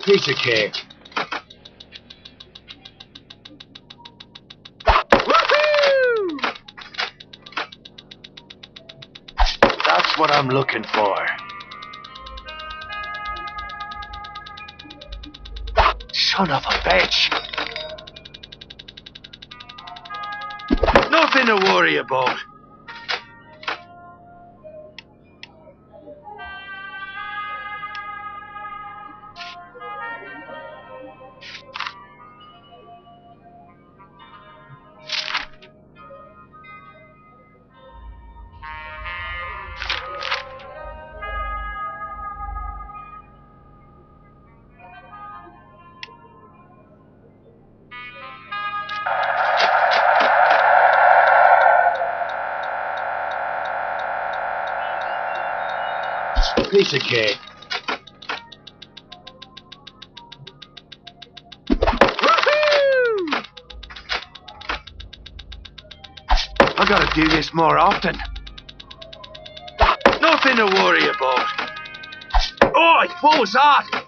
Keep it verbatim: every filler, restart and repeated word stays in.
Piece of cake. Woohoo! That's what I'm looking for. Son of a bitch! Nothing to worry about. Piece of cake. Woohoo! I gotta do this more often. Nothing to worry about. Oi, what was that?